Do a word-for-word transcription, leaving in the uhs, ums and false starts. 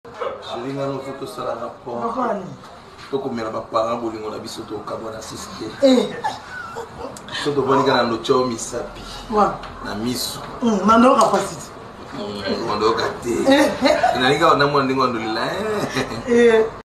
Chérie, on faut que ça la rapport. Toko mera bapara bolingo na biso to kabona sisike. Eh. Soto boni kana no cho misapi. Wa. Na miso. Mm, mando ka pasiti. Mm, mando ka te. Eh. Ina linga na mwana ndingo ndolila. Eh. Eh.